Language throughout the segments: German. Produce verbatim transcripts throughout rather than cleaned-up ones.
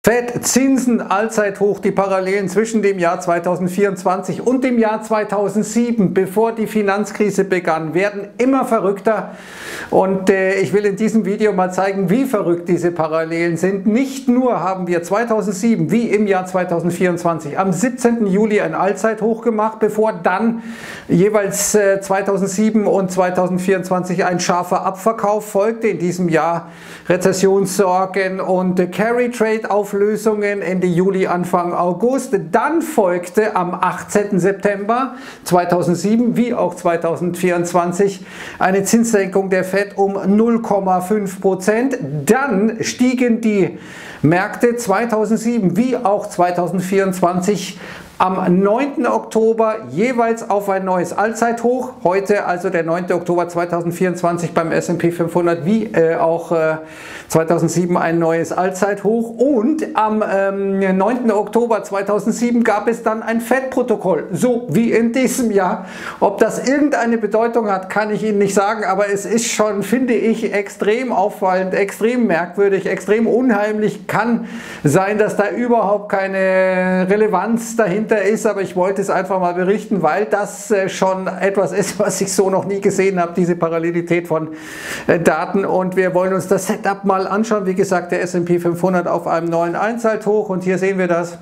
Fed, Zinsen, Allzeithoch, die Parallelen zwischen dem Jahr zweitausendvierundzwanzig und dem Jahr zweitausendsieben, bevor die Finanzkrise begann, werden immer verrückter. Und äh, ich will in diesem Video mal zeigen, wie verrückt diese Parallelen sind. Nicht nur haben wir zweitausendsieben wie im Jahr zweitausendvierundzwanzig am siebzehnten Juli ein Allzeithoch gemacht, bevor dann jeweils äh, zweitausendsieben und zweitausendvierundzwanzig ein scharfer Abverkauf folgte. In diesem Jahr Rezessionssorgen und äh, Carry Trade auf Lösungen Ende Juli, Anfang August. Dann folgte am achtzehnten September zweitausendsieben wie auch zweitausendvierundzwanzig eine Zinssenkung der Fed um null Komma fünf Prozent. Dann stiegen die Märkte zweitausendsieben wie auch zweitausendvierundzwanzig am neunten Oktober jeweils auf ein neues Allzeithoch. Heute also der neunte Oktober zweitausendvierundzwanzig beim S und P fünfhundert wie äh, auch äh, zweitausendsieben ein neues Allzeithoch. Und am ähm, neunten Oktober zweitausendsieben gab es dann ein Fed-Protokoll, so wie in diesem Jahr. Ob das irgendeine Bedeutung hat, kann ich Ihnen nicht sagen, aber es ist schon, finde ich, extrem auffallend, extrem merkwürdig, extrem unheimlich. Kann sein, dass da überhaupt keine Relevanz dahinter ist, aber ich wollte es einfach mal berichten, weil das schon etwas ist, was ich so noch nie gesehen habe, diese Parallelität von Daten. Und wir wollen uns das Setup mal anschauen. Wie gesagt, der S und P fünfhundert auf einem neuen Allzeithoch und hier sehen wir das,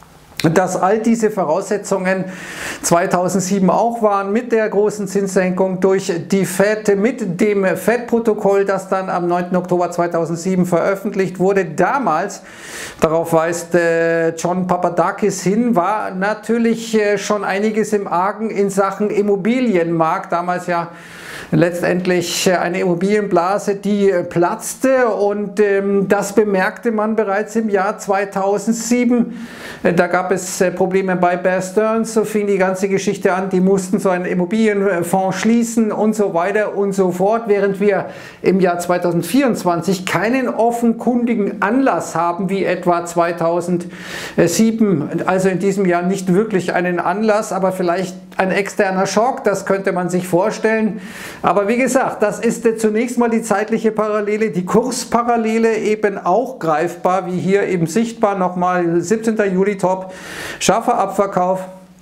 dass all diese Voraussetzungen zweitausendsieben auch waren, mit der großen Zinssenkung durch die Fed, mit dem Fed-Protokoll, das dann am neunten Oktober zweitausendsieben veröffentlicht wurde. Damals, darauf weist äh, John Papadakis hin, war natürlich äh, schon einiges im Argen in Sachen Immobilienmarkt. Damals ja letztendlich eine Immobilienblase, die platzte, und ähm, das bemerkte man bereits im Jahr zweitausendsieben. Da gab es äh, Probleme bei Bear Stearns, so fing die ganze Geschichte an, die mussten so einen Immobilienfonds schließen und so weiter und so fort, während wir im Jahr zweitausendvierundzwanzig keinen offenkundigen Anlass haben, wie etwa zweitausendsieben, also in diesem Jahr nicht wirklich einen Anlass, aber vielleicht ein externer Schock, das könnte man sich vorstellen. Aber wie gesagt, das ist zunächst mal die zeitliche Parallele, die Kursparallele eben auch greifbar, wie hier eben sichtbar, nochmal siebzehnten Juli Top, scharfer Abverkauf.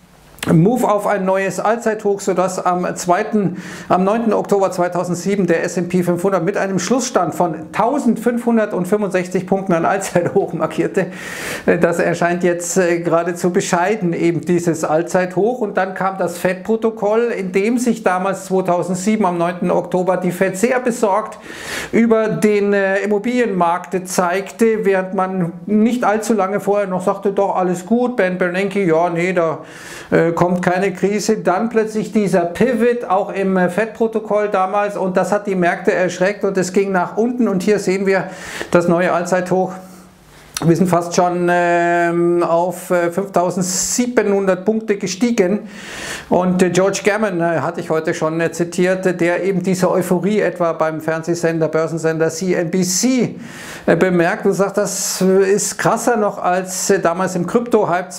Move auf ein neues Allzeithoch, sodass am zweiten, am neunten Oktober zweitausendsieben der S und P fünfhundert mit einem Schlussstand von eintausendfünfhundertfünfundsechzig Punkten ein Allzeithoch markierte. Das erscheint jetzt geradezu bescheiden, eben dieses Allzeithoch. Und dann kam das Fed-Protokoll, in dem sich damals zweitausendsieben am neunten Oktober die Fed sehr besorgt über den Immobilienmarkt zeigte, während man nicht allzu lange vorher noch sagte, doch alles gut, Ben Bernanke, ja, nee, da kommt keine Krise. Dann plötzlich dieser Pivot, auch im Fed-Protokoll damals, und das hat die Märkte erschreckt und es ging nach unten, und hier sehen wir das neue Allzeithoch. Wir sind fast schon ähm, auf äh, fünftausendsiebenhundert Punkte gestiegen, und äh, George Gammon äh, hatte ich heute schon äh, zitiert, der eben diese Euphorie etwa beim Fernsehsender, Börsensender C N B C äh, bemerkt und sagt, das ist krasser noch als äh, damals im Krypto-Hype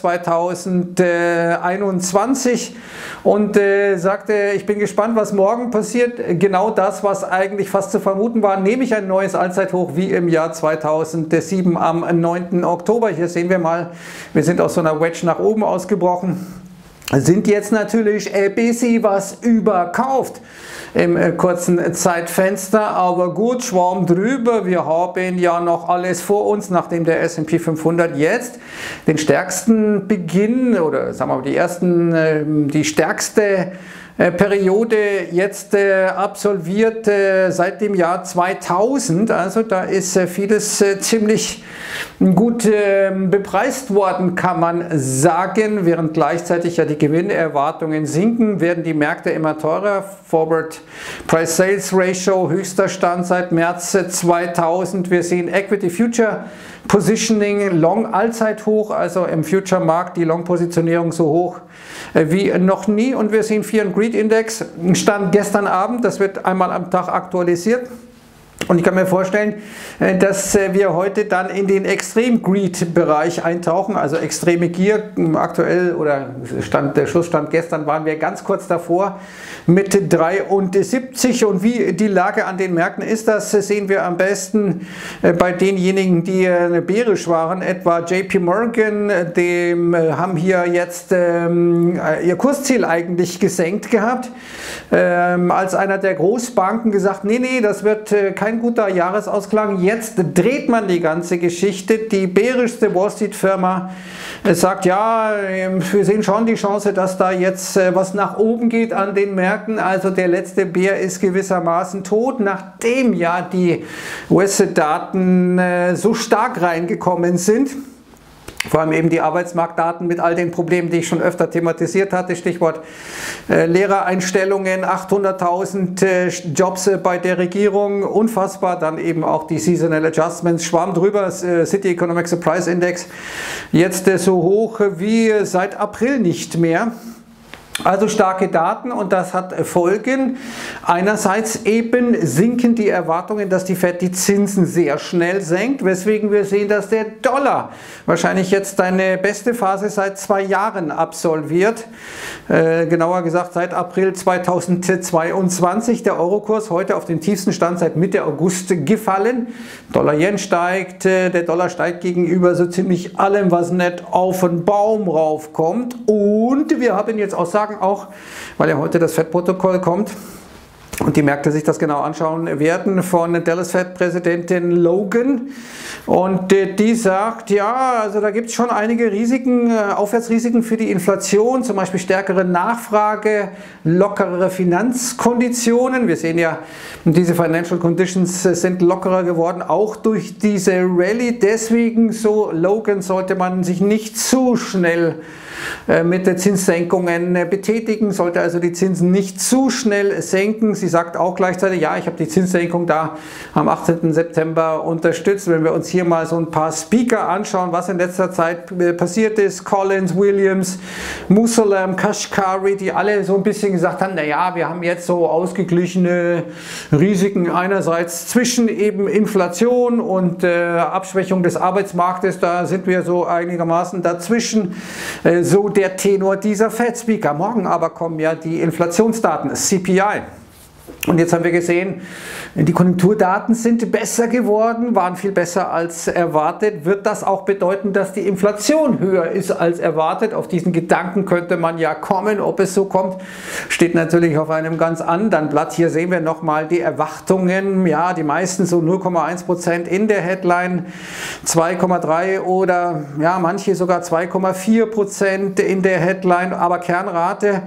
zweitausendeinundzwanzig, und äh, sagte, ich bin gespannt, was morgen passiert. Genau das, was eigentlich fast zu vermuten war, nämlich ein neues Allzeithoch wie im Jahr zweitausendsieben am neunten Oktober. Hier sehen wir mal, wir sind aus so einer Wedge nach oben ausgebrochen, sind jetzt natürlich äh, busy was überkauft im äh, kurzen Zeitfenster, aber gut, Schwarm drüber, wir haben ja noch alles vor uns, nachdem der S und P fünfhundert jetzt den stärksten Beginn oder sagen wir mal die ersten, äh, die stärkste Periode jetzt äh, absolviert äh, seit dem Jahr zweitausend, also da ist äh, vieles äh, ziemlich gut äh, bepreist worden, kann man sagen. Während gleichzeitig ja die Gewinnerwartungen sinken, werden die Märkte immer teurer. Forward Price Sales Ratio, höchster Stand seit März zweitausend. Wir sehen Equity Future Positioning, Long Allzeithoch, also im Future-Markt die Long-Positionierung so hoch äh, wie noch nie, und wir sehen Fear and Greed Index, stand gestern Abend, das wird einmal am Tag aktualisiert, Und ich kann mir vorstellen, dass wir heute dann in den Extrem-Greed-Bereich eintauchen, also extreme Gier. Aktuell oder Stand, der Schlussstand gestern waren wir ganz kurz davor mit dreiundsiebzig. Und wie die Lage an den Märkten ist, das sehen wir am besten bei denjenigen, die bärisch waren. Etwa J P Morgan, dem haben hier jetzt ähm, ihr Kursziel eigentlich gesenkt gehabt. Ähm, als einer der Großbanken gesagt, nee, nee, das wird äh, kein guter Jahresausklang. Jetzt dreht man die ganze Geschichte. Die bärischste Wall Street Firma äh, sagt, ja, äh, wir sehen schon die Chance, dass da jetzt äh, was nach oben geht an den Märkten. Also der letzte Bär ist gewissermaßen tot, nachdem ja die U S-Daten äh, so stark reingekommen sind. Vor allem eben die Arbeitsmarktdaten mit all den Problemen, die ich schon öfter thematisiert hatte. Stichwort äh, Lehrereinstellungen, achthunderttausend äh, Jobs äh, bei der Regierung, unfassbar. Dann eben auch die Seasonal Adjustments, schwamm drüber, äh, City Economic Surprise Index, jetzt äh, so hoch wie seit April nicht mehr. Also starke Daten, und das hat Folgen. Einerseits eben sinken die Erwartungen, dass die Fed die Zinsen sehr schnell senkt, weswegen wir sehen, dass der Dollar wahrscheinlich jetzt seine beste Phase seit zwei Jahren absolviert. Äh, genauer gesagt seit April zweitausendzweiundzwanzig. Der Eurokurs heute auf den tiefsten Stand seit Mitte August gefallen. Dollar-Yen steigt, äh, der Dollar steigt gegenüber so ziemlich allem, was nicht auf den Baum raufkommt. Und wir haben jetzt Aussagen auch, weil ja heute das Fed-Protokoll kommt und die Märkte sich das genau anschauen werden, von Dallas Fed-Präsidentin Logan. Und die sagt, ja, also da gibt es schon einige Risiken, Aufwärtsrisiken für die Inflation, zum Beispiel stärkere Nachfrage, lockerere Finanzkonditionen. Wir sehen ja, diese Financial Conditions sind lockerer geworden, auch durch diese Rallye. Deswegen, so Logan, sollte man sich nicht zu schnell mit den Zinssenkungen betätigen, sollte also die Zinsen nicht zu schnell senken. Sie sagt auch gleichzeitig, ja, ich habe die Zinssenkung da am achtzehnten September unterstützt. Wenn wir uns hier mal so ein paar Speaker anschauen, was in letzter Zeit passiert ist, Collins, Williams, Musalem, Kashkari, die alle so ein bisschen gesagt haben, naja, wir haben jetzt so ausgeglichene Risiken einerseits zwischen eben Inflation und äh, Abschwächung des Arbeitsmarktes, da sind wir so einigermaßen dazwischen. Äh, So der Tenor dieser Fed-Speaker. Morgen aber kommen ja die Inflationsdaten, C P I. Und jetzt haben wir gesehen, die Konjunkturdaten sind besser geworden, waren viel besser als erwartet. Wird das auch bedeuten, dass die Inflation höher ist als erwartet? Auf diesen Gedanken könnte man ja kommen. Ob es so kommt, steht natürlich auf einem ganz anderen Blatt. Hier sehen wir nochmal die Erwartungen. Ja, die meisten so null Komma eins Prozent in der Headline, zwei Komma drei oder ja, manche sogar zwei Komma vier Prozent in der Headline. Aber Kernrate,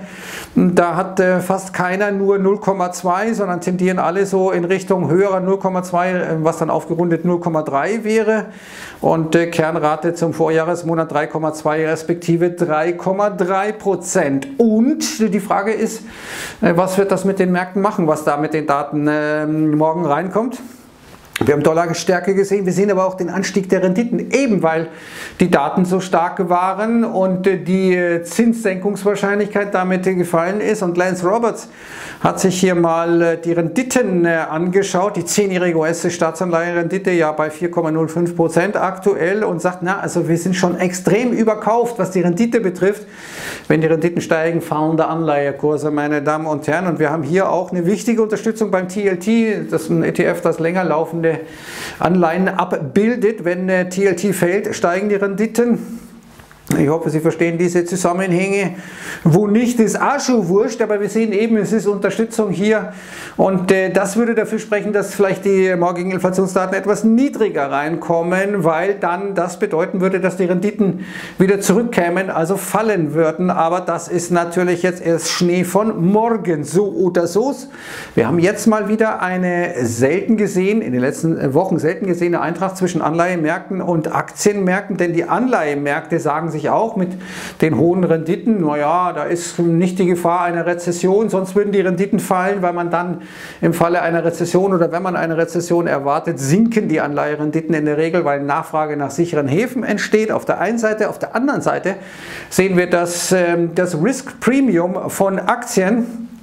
da hat äh, fast keiner nur null Komma zwei, sondern tendieren alle so in Richtung höherer null Komma zwei, was dann aufgerundet null Komma drei wäre. Und äh, Kernrate zum Vorjahresmonat drei Komma zwei respektive drei Komma drei Prozent. Und die Frage ist, äh, was wird das mit den Märkten machen, was da mit den Daten äh, morgen reinkommt? Wir haben Dollarstärke gesehen, wir sehen aber auch den Anstieg der Renditen, eben weil die Daten so stark waren und die Zinssenkungswahrscheinlichkeit damit gefallen ist. Und Lance Roberts hat sich hier mal die Renditen angeschaut, die zehnjährige U S-Staatsanleihenrendite ja bei vier Komma null fünf Prozent aktuell, und sagt, na, also wir sind schon extrem überkauft, was die Rendite betrifft. Wenn die Renditen steigen, fallen der Anleihekurse, meine Damen und Herren. Und wir haben hier auch eine wichtige Unterstützung beim T L T, das ist ein E T F, das länger laufende Anleihen abbildet. Wenn T L T fällt, steigen die Renditen. Ich hoffe, Sie verstehen diese Zusammenhänge. Wo nicht, ist auch schon wurscht, aber wir sehen eben, es ist Unterstützung hier, und äh, das würde dafür sprechen, dass vielleicht die morgigen Inflationsdaten etwas niedriger reinkommen, weil dann das bedeuten würde, dass die Renditen wieder zurückkämen, also fallen würden. Aber das ist natürlich jetzt erst Schnee von morgen, so oder so. Wir haben jetzt mal wieder eine selten gesehen, in den letzten Wochen selten gesehene Eintracht zwischen Anleihemärkten und Aktienmärkten, denn die Anleihemärkte sagen sich auch mit den hohen Renditen, naja, da ist nicht die Gefahr einer Rezession, sonst würden die Renditen fallen, weil man dann im Falle einer Rezession oder wenn man eine Rezession erwartet, sinken die Anleiherenditen in der Regel, weil Nachfrage nach sicheren Häfen entsteht. Auf der einen Seite, auf der anderen Seite sehen wir, dass das Risk Premium von Aktien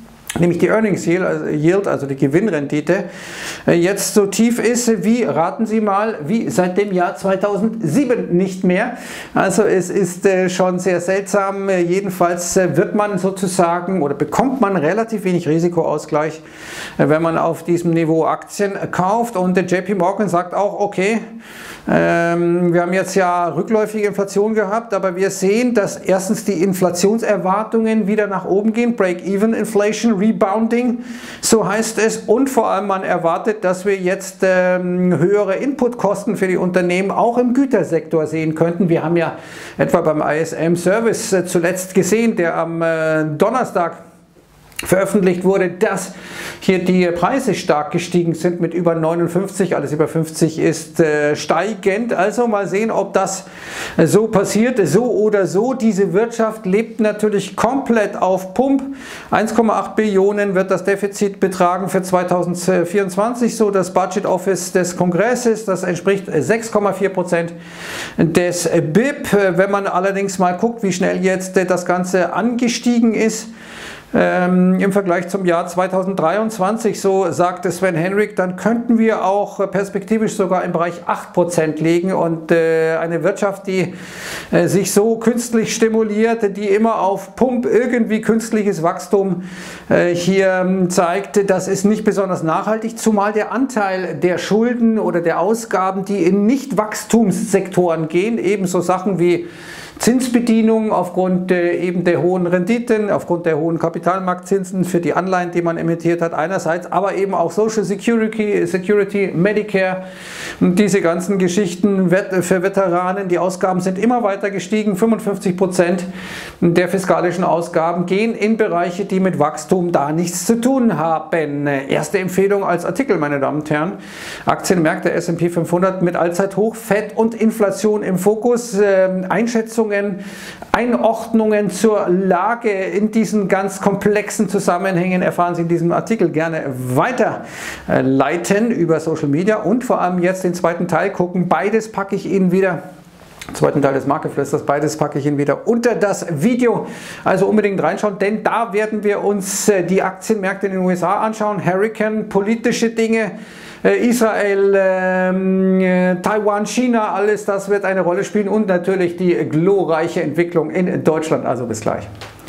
nämlich die Earnings Yield, also die Gewinnrendite, jetzt so tief ist wie, raten Sie mal, wie seit dem Jahr zweitausendsieben nicht mehr. Also es ist schon sehr seltsam. Jedenfalls wird man sozusagen oder bekommt man relativ wenig Risikoausgleich, wenn man auf diesem Niveau Aktien kauft. Und der J P Morgan sagt auch, okay, ähm, wir haben jetzt ja rückläufige Inflation gehabt, aber wir sehen, dass erstens die Inflationserwartungen wieder nach oben gehen, Break-Even Inflation, Rebounding, so heißt es, und vor allem man erwartet, dass wir jetzt ähm, höhere Inputkosten für die Unternehmen auch im Gütersektor sehen könnten. Wir haben ja etwa beim I S M Service äh, zuletzt gesehen, der am äh, Donnerstag veröffentlicht wurde, dass hier die Preise stark gestiegen sind mit über neunundfünfzig, alles über fünfzig ist äh, steigend. Also mal sehen, ob das so passiert, so oder so. Diese Wirtschaft lebt natürlich komplett auf Pump. eins Komma acht Billionen wird das Defizit betragen für zweitausendvierundzwanzig, so das Budget Office des Kongresses. Das entspricht sechs Komma vier Prozent des B I P. Wenn man allerdings mal guckt, wie schnell jetzt das Ganze angestiegen ist, Ähm, im Vergleich zum Jahr zweitausenddreiundzwanzig, so sagte Sven Henrich, dann könnten wir auch perspektivisch sogar im Bereich acht Prozent liegen, und äh, eine Wirtschaft, die äh, sich so künstlich stimuliert, die immer auf Pump irgendwie künstliches Wachstum äh, hier äh, zeigt, das ist nicht besonders nachhaltig, zumal der Anteil der Schulden oder der Ausgaben, die in Nicht-Wachstumssektoren gehen, ebenso Sachen wie Zinsbedienung aufgrund äh, eben der hohen Renditen, aufgrund der hohen Kapitalmarktzinsen für die Anleihen, die man emittiert hat einerseits, aber eben auch Social Security, Security, Medicare, diese ganzen Geschichten für Veteranen. Die Ausgaben sind immer weiter gestiegen. fünfundfünfzig Prozent der fiskalischen Ausgaben gehen in Bereiche, die mit Wachstum da nichts zu tun haben. Erste Empfehlung als Artikel, meine Damen und Herren. Aktienmärkte S und P fünfhundert mit Allzeithoch, Fett und Inflation im Fokus. Ähm, Einschätzungen, Einordnungen zur Lage in diesen ganz komplexen Zusammenhängen erfahren Sie in diesem Artikel. Gerne weiterleiten über Social Media und vor allem jetzt den zweiten Teil gucken. Beides packe ich Ihnen wieder. Zweiten Teil des Marktgeflüsters, beides packe ich Ihnen wieder unter das Video. Also unbedingt reinschauen, denn da werden wir uns die Aktienmärkte in den U S A anschauen. Hurricane, politische Dinge, Israel, äh, Taiwan, China, alles das wird eine Rolle spielen und natürlich die glorreiche Entwicklung in Deutschland. Also bis gleich.